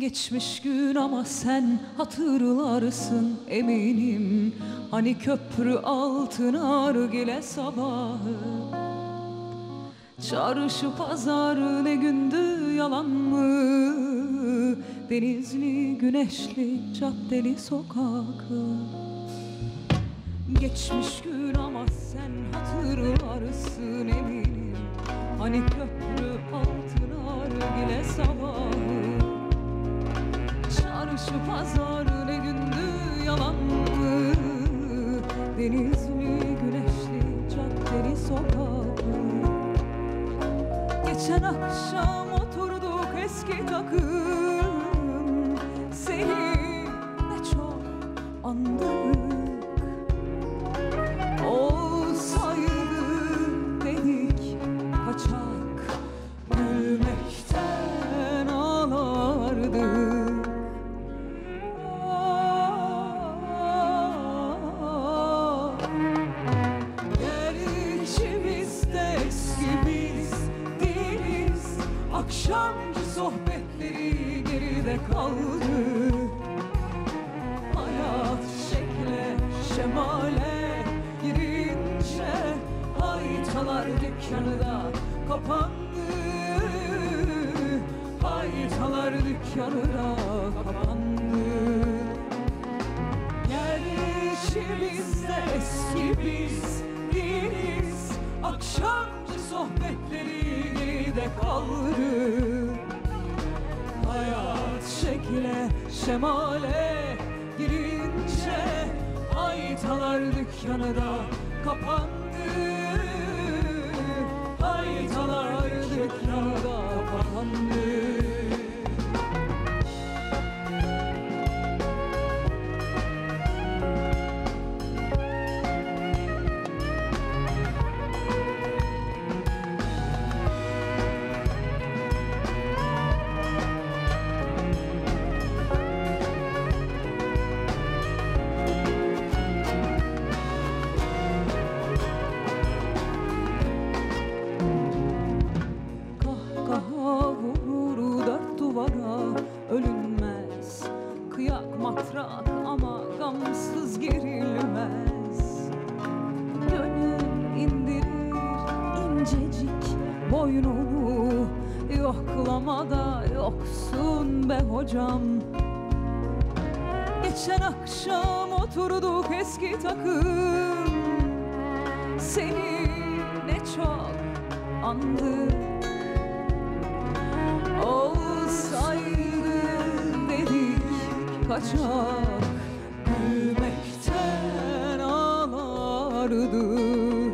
Geçmiş gün ama sen hatırlarsın eminim. Hani köprü altı nargile sabahı, çarşı pazar ne gündü yalan mı? Denizli güneşli caddeli sokakı. Geçmiş gün ama sen hatırlarsın eminim. Hani köprü altı nargile sabahı, çarşı pazar ne gündü yalan mı? Denizli güneşli caddeli sokakı. Geçen akşam oturduk eski takım, seni ne çok andık. Olsaydı dedik kaçak, gülmekten ağlardık. Gerçi biz de eski biz değiliz, akşamcı sohbetleri geride kaldı. Hayat şekle şemale girince haytalar dükkanı da kapandı. Haytalar dükkanı da kapandı. Gerçi biz de eski biz değiliz, akşamcı sohbetleri geride kaldı. Hayat şekle şemale girince haytalar dükkanı da kapandı. Haytalar dükkanı da kapandı. Ölünmez, kıyak matrak ama gamsız gerilmez. Gönül indirir incecik boynunu, yoklamada yoksun be hocam. Geçen akşam oturduk eski takım, seni ne çok andık. Olsaydı dedik kaçak, gülmekten ağlardık.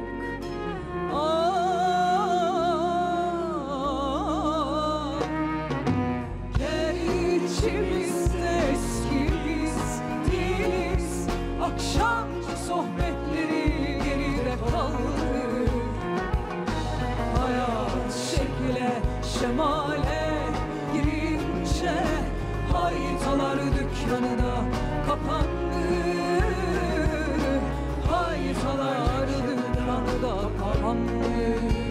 Gerçi biz de eski biz değiliz, akşamcı sohbetleri geride kaldı. Hayat şekle şemale girince haytalar dükkanı da kapandı. Haytalar dükkanı da kapandı.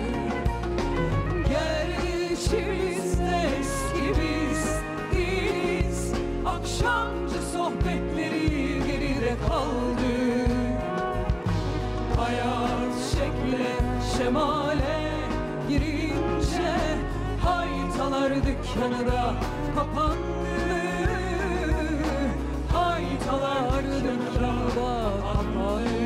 Gerçi biz de eski biz değiliz, akşamcı sohbetleri geride kaldı. Hayat şekle şemale girince haytalar dükkanı da kapandı. Haytalar dükkanı da kapandı.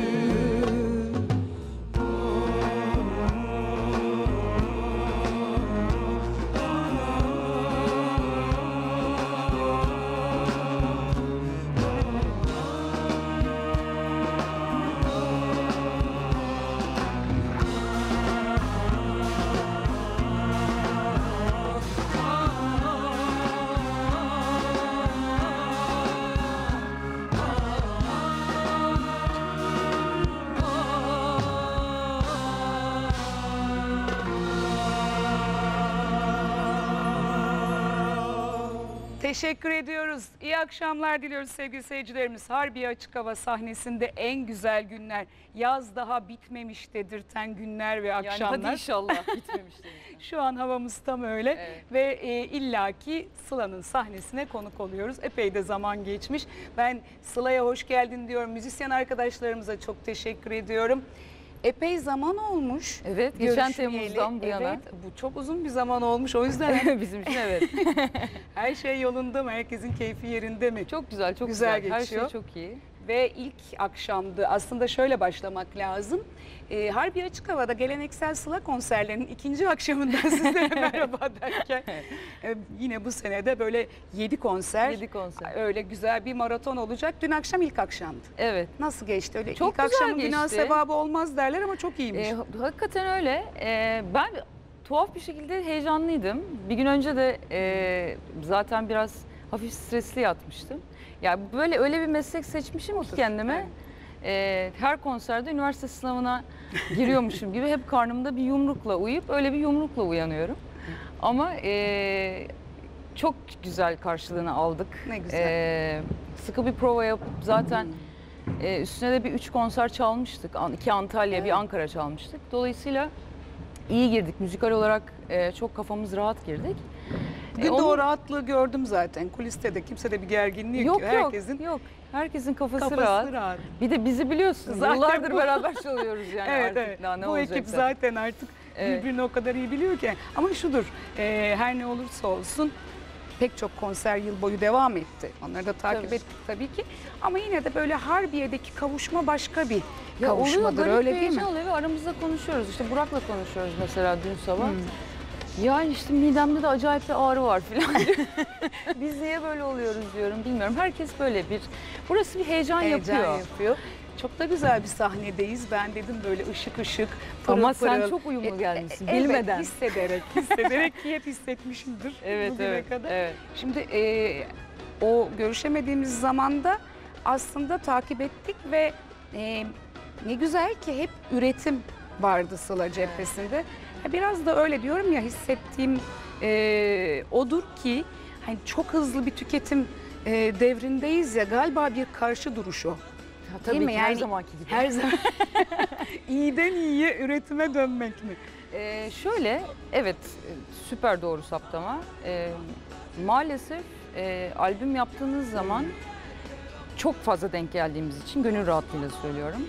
Teşekkür ediyoruz. İyi akşamlar diliyoruz sevgili seyircilerimiz. Harbiye Açık Hava sahnesinde en güzel günler, yaz daha bitmemiş dedirten günler ve akşamlar. Yani hadi inşallah bitmemiştir. Şu an havamız tam öyle, Evet. ve illaki Sıla'nın sahnesine konuk oluyoruz. Epey de zaman geçmiş. Ben Sıla'ya hoş geldin diyorum. Müzisyen arkadaşlarımıza çok teşekkür ediyorum. Epey zaman olmuş. Evet, geçen görüşmeyeli. Temmuz'dan bu yana. Evet, bu çok uzun bir zaman olmuş. O yüzden Bizim için evet. her şey yolunda mı? Herkesin keyfi yerinde mi? Çok güzel, çok Güzel güzel. Her geçiyor. şey çok iyi. Ve ilk akşamdı. Aslında şöyle başlamak lazım. Harbiye Açık Hava'da geleneksel Sıla konserlerinin ikinci akşamından sizlere merhaba derken yine bu senede böyle 7 konser. 7 konser. Öyle güzel bir maraton olacak. Dün akşam ilk akşamdı. Evet. Nasıl geçti? Öyle Çok ilk güzel akşamın günah geçti. sevabı olmaz derler ama çok iyiymiş. Hakikaten öyle. Ben tuhaf bir şekilde heyecanlıydım. Bir gün önce de zaten biraz hafif stresli yatmıştım. Yani böyle öyle bir meslek seçmişim ki kendime. Her konserde üniversite sınavına giriyormuşum gibi hep karnımda bir yumrukla uyuyup öyle bir yumrukla uyanıyorum. Ama çok güzel karşılığını aldık. Ne güzel. Sıkı bir prova yapıp zaten üstüne de bir 3 konser çalmıştık. 2 Antalya, Evet. bir Ankara çalmıştık. Dolayısıyla iyi girdik. Müzikal olarak çok kafamız rahat girdik. Bugün de o rahatlığı gördüm zaten. Kuliste de kimse de bir gerginliği yok. Herkesin yok. Herkesin kafası kafası rahat. Bir de bizi biliyorsunuz. Zaten Yıllardır bu- beraber çalıyoruz yani Evet, artık evet. daha ne Bu olacaksa. ekip zaten artık birbirini o kadar iyi biliyor ki. Ama şudur, her ne olursa olsun pek çok konser yıl boyu devam etti. Onları da takip Tabii. ettik tabii ki. Ama yine de böyle Harbiye'deki kavuşma başka bir Ya oluyor, kavuşmadır, garip öyle bir değil mi? heyecan oluyor ve aramızda konuşuyoruz. İşte Burak'la konuşuyoruz mesela dün sabah. Yani işte midemde de acayip bir ağrı var falan diyor. Biz niye böyle oluyoruz diyorum bilmiyorum. Herkes böyle bir, burası bir heyecan yapıyor. Çok da güzel bir sahnedeyiz. Ben dedim böyle ışık ışık, pırıl Ama sen pırıl. çok uyumlu gelmişsin Evet, bilmeden. hissederek ki hep hissetmişimdir Evet, bugüne evet, kadar. evet. Şimdi o görüşemediğimiz zamanda aslında takip ettik ve ne güzel ki hep üretim vardı Sıla cephesinde. Biraz da öyle diyorum ya, hissettiğim odur ki hani çok hızlı bir tüketim devrindeyiz ya, galiba bir karşı duruş o. Tabii Değil mi? ki her Yani zamanki gibi. Her zaman iyiden iyiye üretime dönmek mi? Şöyle, evet süper doğru saptama. Maalesef albüm yaptığınız zaman çok fazla denk geldiğimiz için gönül rahatlığıyla söylüyorum.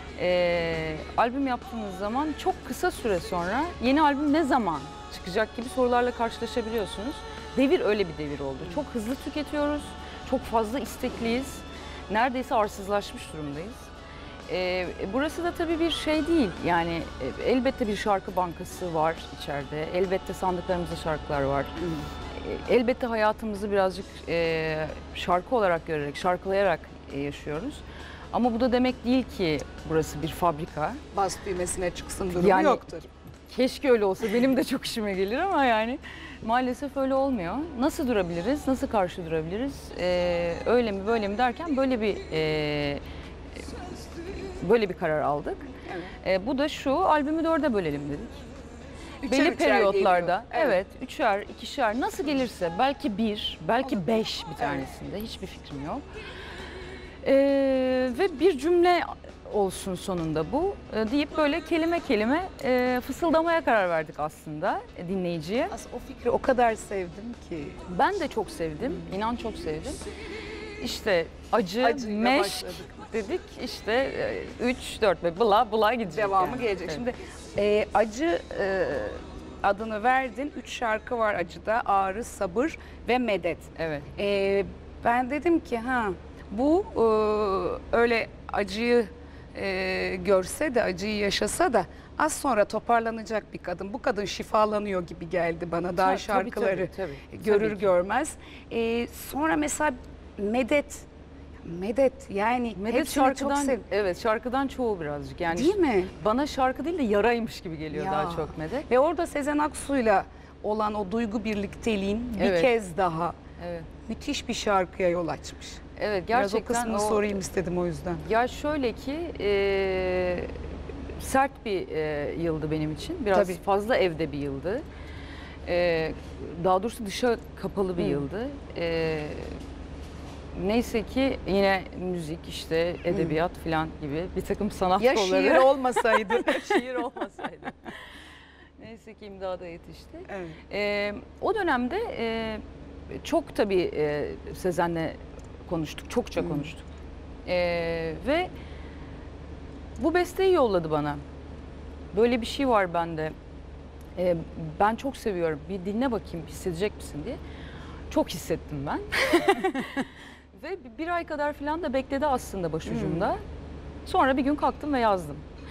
Albüm yaptığınız zaman çok kısa süre sonra yeni albüm ne zaman çıkacak gibi sorularla karşılaşabiliyorsunuz. Devir öyle bir devir oldu. Çok hızlı tüketiyoruz, çok fazla istekliyiz. Neredeyse arsızlaşmış durumdayız. Burası da tabii bir şey değil. Yani elbette bir şarkı bankası var içeride. Elbette sandıklarımızda şarkılar var. Elbette hayatımızı birazcık şarkı olarak görerek, şarkılayarak yaşıyoruz. Ama bu da demek değil ki burası bir fabrika. Bas düğmesine çıksın durumu Yani yoktur. Keşke öyle olsa, benim de çok işime gelir ama yani maalesef öyle olmuyor. Nasıl durabiliriz, nasıl karşı durabiliriz, öyle mi böyle mi derken böyle bir karar aldık. Evet. Bu da şu, albümü 4'e bölelim dedik. Üçer Belli üçer periyotlarda, geliyor. evet, 3'er, 2'şer nasıl gelirse, belki 1, belki 5 bir tanesinde, hiçbir fikrim yok. Ve bir cümle olsun sonunda bu deyip böyle kelime kelime fısıldamaya karar verdik aslında dinleyiciye. Aslında o fikri o kadar sevdim ki. Ben de çok sevdim, inan çok sevdim. İşte acı, Acıyla meşk başladık. dedik, işte 3, 4 ve bla bla gidecek. Devamı yani. gelecek. Evet. Şimdi acı adını verdin. 3 şarkı var acıda. Ağrı, sabır ve medet. Evet. Ben dedim ki bu öyle acıyı görse de, acıyı yaşasa da az sonra toparlanacak bir kadın. Bu kadın şifalanıyor gibi geldi bana daha Tabii, şarkıları tabii, görür tabii ki. görmez. Sonra mesela medet yani Medet hepsini şarkıdan, çok sev. evet şarkıdan çoğu birazcık yani. Değil mi? Bana şarkı değil de yaraymış gibi geliyor Ya. daha çok Medet. Ve orada Sezen Aksu'yla olan o duygu birlikteliğin bir Evet. kez daha Evet. müthiş bir şarkıya yol açmış. Evet Biraz o gerçekten kısmını sorayım istedim o yüzden. Ya şöyle ki sert bir yıldı benim için. Biraz Tabii. fazla evde bir yıldı. Daha doğrusu dışa kapalı bir yıldı. Neyse ki yine müzik, işte edebiyat falan gibi bir takım sanat Ya kolları. şiir olmasaydı. Şiir olmasaydı. Neyse ki imdada yetişti. Evet. O dönemde çok tabii Sezen'le konuştuk, çokça konuştuk. Ve bu besteyi yolladı bana. Böyle bir şey var bende. Ben çok seviyorum. Bir dinle bakayım, hissedecek misin diye. Çok hissettim ben. Ve bir ay kadar falan da bekledi aslında başucumda. Sonra bir gün kalktım ve yazdım.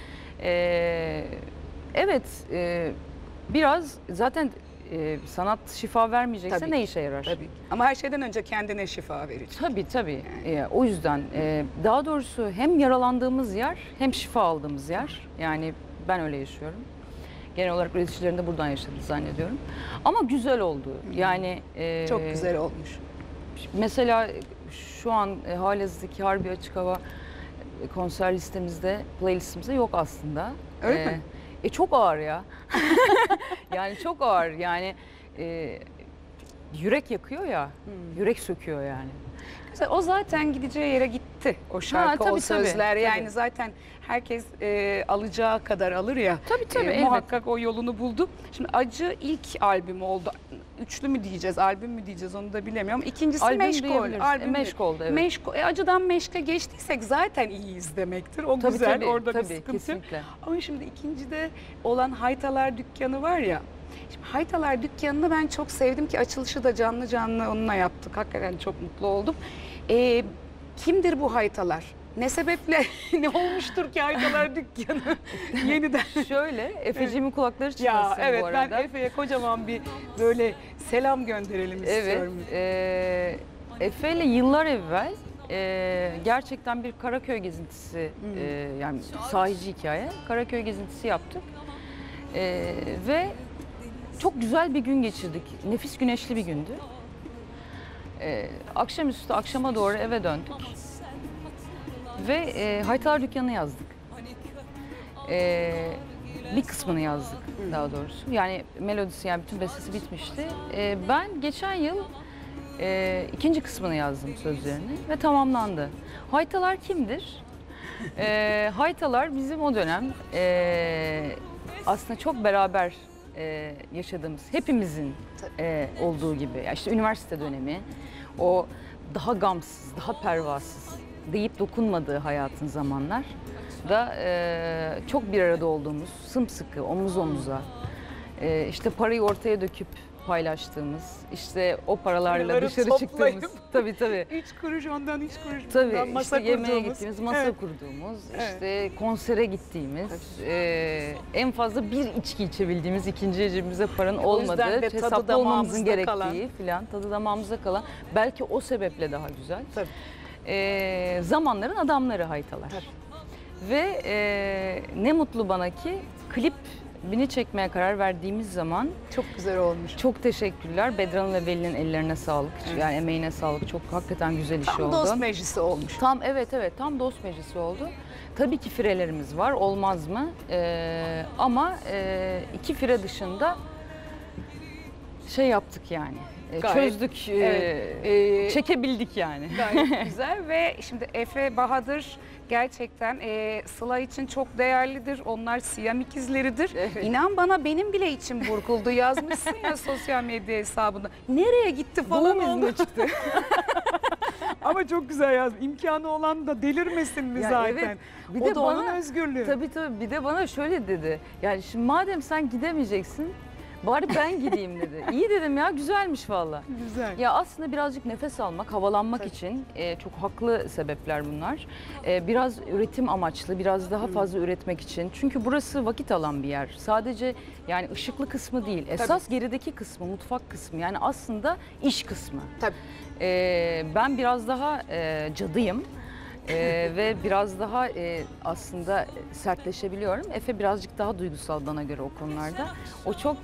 Evet, biraz zaten sanat şifa vermeyecekse Tabii ne ki, işe yarar? Tabii. Ama her şeyden önce kendine şifa verecek. Tabii tabii. O yüzden daha doğrusu hem yaralandığımız yer hem şifa aldığımız yer. Yani ben öyle yaşıyorum. Genel olarak üreticilerin de buradan yaşadı zannediyorum. Ama güzel oldu. Yani Çok güzel olmuş. mesela şu an halihazırdaki Harbi Açık Hava konser listemizde, playlistimizde yok aslında. Öyle mi? Çok ağır ya. Yani çok ağır. Yani yürek yakıyor ya. Yürek söküyor yani. Güzel. O zaten gideceği yere gitti. O şarkı, tabii, o sözler. tabii. Yani zaten herkes alacağı kadar alır ya. Tabii elbette. Muhakkak o yolunu buldu. Şimdi Acı ilk albüm oldu. Üçlü mü diyeceğiz, albüm mü diyeceğiz onu da bilemiyorum. İkincisi Albüm Meşgul. diyebiliriz. Meşgul'du, evet. Meşgul. Acıdan Meşk'e geçtiysek zaten iyiyiz demektir. O Tabii, güzel, tabii, orada bir tabii, sıkıntı. kesinlikle. Ama şimdi ikincide olan Haytalar Dükkanı var ya. Şimdi Haytalar Dükkanı'nı ben çok sevdim ki açılışı da canlı canlı onunla yaptık. Hakikaten çok mutlu oldum. Kimdir bu haytalar? Ne sebeple ne olmuştur ki Haytalar Dükkanı yeniden? Şöyle, Efeciğimin kulakları Ya çınlasın evet, bu arada. ben Efe'ye kocaman bir böyle selam gönderelim istiyorum. Evet, Efe ile yıllar evvel gerçekten bir Karaköy gezintisi, yani sahici hikaye, Karaköy gezintisi yaptık. Ve çok güzel bir gün geçirdik. Nefis güneşli bir gündü. Akşamüstü, akşama doğru eve döndük. Ve Haytalar Dükkanı yazdık. Bir kısmını yazdık daha doğrusu. Yani melodisi, yani bütün bestesi bitmişti. Ben geçen yıl ikinci kısmını yazdım, sözlerini ve tamamlandı. Haytalar kimdir? Haytalar bizim o dönem aslında çok beraber yaşadığımız, hepimizin olduğu gibi. Yani işte üniversite dönemi, o daha gamsız, daha pervasız, deyip dokunmadığı hayatın zamanlar da çok bir arada olduğumuz, sımsıkı, omuz omuza, işte parayı ortaya döküp paylaştığımız, işte o paralarla Paraları dışarı toplayıp. çıktığımız, tabii 3 kuruş ondan, 3 kuruş tabii bundan, masa işte yemeğe kurduğumuz. gittiğimiz, masa Evet. kurduğumuz, Evet. işte konsere gittiğimiz, en fazla bir içki içebildiğimiz, ikinci cebimize paranın O yüzden olmadığı, de tadı hesaplı olmamızın damağımızda gerektiği kalan. filan, tadı damağımızda kalan, belki o sebeple daha güzel. Tabii. Zamanların adamları Haytalar. Ve ne mutlu bana ki klibini çekmeye karar verdiğimiz zaman Çok güzel olmuş. çok teşekkürler. Bedran ve Veli'nin ellerine sağlık. Yani emeğine sağlık. Çok hakikaten güzel iş Tam oldu. dost meclisi olmuş. Tam evet tam dost meclisi oldu. Tabii ki firelerimiz var. Olmaz mı? Ama iki fire dışında şey yaptık yani. Gayet, Çözdük, evet. çekebildik yani. Gayet güzel ve şimdi Efe, Bahadır gerçekten Sıla için çok değerlidir. Onlar Siyam ikizleridir. Evet. İnan bana benim bile içim burkuldu. Yazmışsın ya sosyal medya hesabında. Nereye gitti falan Doğum oldu. izni çıktı. Ama çok güzel yaz. İmkanı olan da delirmesin mi Ya zaten? evet, bir O de da bana- onun özgürlüğü. Tabii bir de bana şöyle dedi. Yani şimdi madem sen gidemeyeceksin, bari ben gideyim dedi. İyi dedim ya, güzelmiş valla. Güzel. Ya aslında birazcık nefes almak, havalanmak Tabii. için çok haklı sebepler bunlar. Biraz üretim amaçlı, biraz daha fazla üretmek için. Çünkü burası vakit alan bir yer. Sadece yani ışıklı kısmı değil. Esas gerideki kısmı, mutfak kısmı. Yani aslında iş kısmı. Tabii. Ben biraz daha cadıyım. Ve biraz daha aslında sertleşebiliyorum. Efe birazcık daha duygusal bana göre o konularda. O çok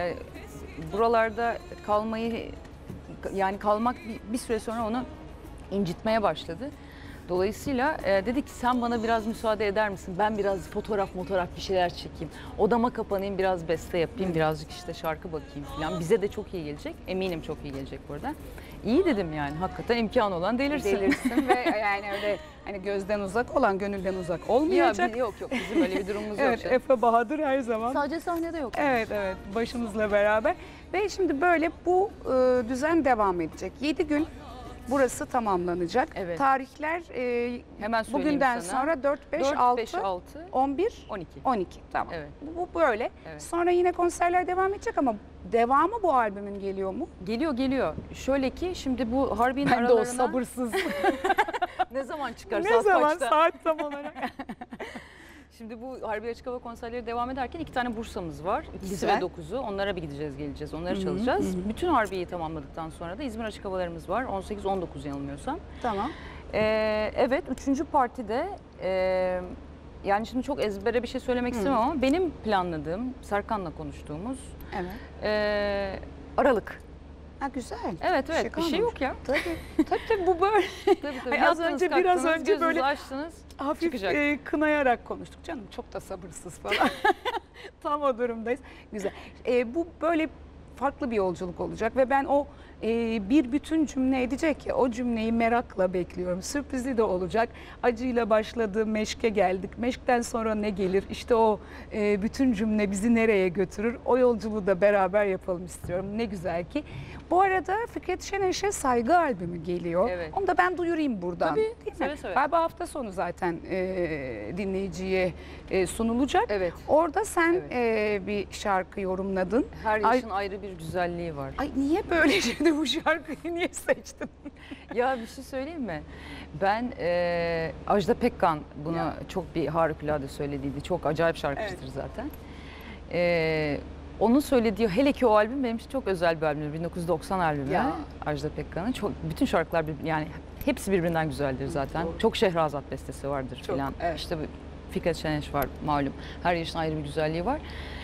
buralarda kalmak bir süre sonra onu incitmeye başladı. Dolayısıyla dedi ki sen bana biraz müsaade eder misin? Ben biraz fotoğraf bir şeyler çekeyim. Odama kapanayım, biraz beste yapayım, birazcık işte şarkı bakayım falan. Bize de çok iyi gelecek. Eminim çok iyi gelecek burada. İyi dedim yani, hakikaten imkanı olan delirsin. Delirsin ve yani öyle hani gözden uzak olan gönülden uzak olmayacak. Yok bizim öyle bir durumumuz Evet, yok. Efe Bahadır her zaman. Sadece sahnede yok. Evet başımızla beraber. Ve şimdi böyle bu düzen devam edecek. 7 gün burası tamamlanacak. Evet. Tarihler Hemen söyleyeyim bugünden sana. sonra 4, 5, 4, 6, 5, 6, 11, 12. 12. Tamam. Evet. Bu böyle. Evet. Sonra yine konserler devam edecek ama devamı bu albümün geliyor mu? Geliyor. Şöyle ki şimdi bu Harbiye'nin Ben de o aralarına sabırsız. ne zaman çıkar? Ne Saat zaman? kaçta? Saat tam olarak. Şimdi bu Harbiye Açık Hava konserleri devam ederken 2 tane Bursa'mız var. 2'si Güzel. ve 9'u. Onlara bir geleceğiz. Onları çalacağız. Bütün Harbiye'yi tamamladıktan sonra da İzmir Açık Havalarımız var. 18-19 yanılmıyorsam. Tamam. Evet, 3. partide yani şimdi çok ezbere bir şey söylemek istemem ama benim planladığım, Serkan'la konuştuğumuz Evet. Aralık. Ha güzel. Evet, Şaka bir şey olmuş. yok ya. Tabii bu böyle. Tabii. Ay, az Yattınız, önce, biraz kalktınız, önce gözünüzü böyle açtınız. Hafif çıkacak. Kınayarak konuştuk. Canım çok da sabırsız falan. Tam o durumdayız. Güzel. Bu böyle farklı bir yolculuk olacak ve ben o bir bütün cümle edecek ya, o cümleyi merakla bekliyorum. Sürprizli de olacak. Acıyla başladı, meşke geldik. Meşkten sonra ne gelir? İşte o bütün cümle bizi nereye götürür? O yolculuğu da beraber yapalım istiyorum. Ne güzel ki. Bu arada Fikret Şeneş'e Saygı albümü geliyor. Evet. Onu da ben duyurayım buradan. Tabii, Değil mi? seve seve. Galiba hafta sonu zaten dinleyiciye sunulacak. Evet. Orada sen bir şarkı yorumladın. Her Ay- yaşın ayrı bir güzelliği var. Ay niye böyle şimdi bu şarkıyı niye seçtin? Ya bir şey söyleyeyim mi? Ben Ajda Pekkan bunu Ya. çok bir harikulade söylediydi. Çok acayip şarkıcıdır zaten. Onun söylediği hele ki o albüm benim için çok özel bir albümdür. 1990 albümü Ya. Ajda Pekkan'ın. Çok bütün şarkılar yani hepsi birbirinden güzeldir zaten. Doğru. Çok Şehrazat bestesi vardır Çok, filan. evet. İşte bu Fikret Şeneş var malum. Her yaşın ayrı bir güzelliği var.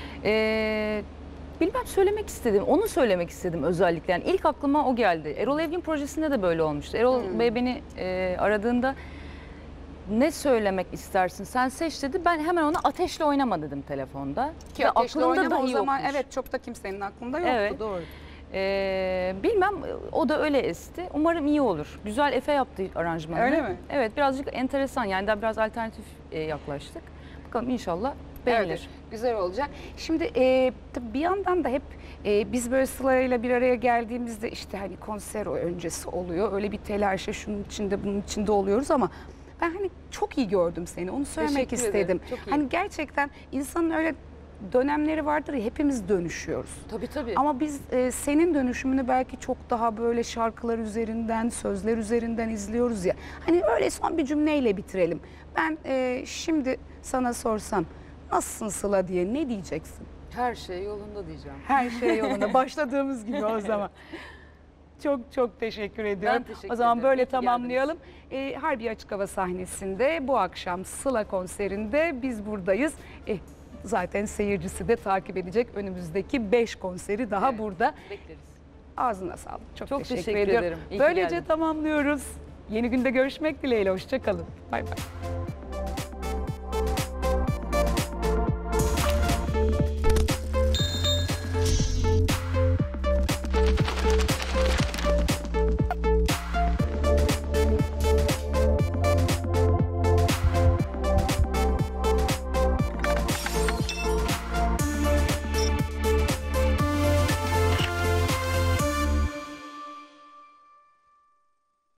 Bilmem söylemek istedim. Onu söylemek istedim özellikle. Yani ilk aklıma o geldi. Erol Evgin projesinde de böyle olmuştu. Erol Bey beni aradığında ne söylemek istersin sen seç dedi. Ben hemen ona Ateşle Oynama dedim telefonda. Ki Ve Ateşle aklımda Oynama o dahi zaman yokmuş. evet çok da kimsenin aklında yoktu. Evet. Doğru. Bilmem o da öyle esti. Umarım iyi olur. Güzel Efe yaptı aranjmanını. Öyle mi? Evet, birazcık enteresan yani daha biraz alternatif yaklaştık. Bakalım inşallah beğenilir. Evet, güzel olacak. Şimdi tabii bir yandan da hep biz böyle Sıla'yla bir araya geldiğimizde işte hani konser öncesi oluyor. Öyle bir telaşa şunun içinde bunun içinde oluyoruz ama ben hani çok iyi gördüm seni. Onu söylemek Teşekkür ederim. istedim. Çok iyi. Hani gerçekten insanın öyle dönemleri vardır ya, hepimiz dönüşüyoruz. Tabii. Ama biz senin dönüşümünü belki çok daha böyle şarkılar üzerinden, sözler üzerinden izliyoruz ya. Hani öyle son bir cümleyle bitirelim. Ben şimdi sana sorsam nasılsın Sıla diye ne diyeceksin? Her şey yolunda diyeceğim. Her şey yolunda. Başladığımız gibi o zaman. Çok teşekkür ediyorum. teşekkür O zaman ederim. böyle İyi ki tamamlayalım. Harbiye Açık Hava sahnesinde bu akşam Sıla konserinde biz buradayız. Zaten seyircisi de takip edecek önümüzdeki 5 konseri daha Evet. burada. Bekleriz. Ağzına sağlık. Çok Çok teşekkür teşekkür ediyorum. ederim. İyi ki Böylece geldin. tamamlıyoruz. Yeni günde görüşmek dileğiyle. Hoşça kalın. Bay bay.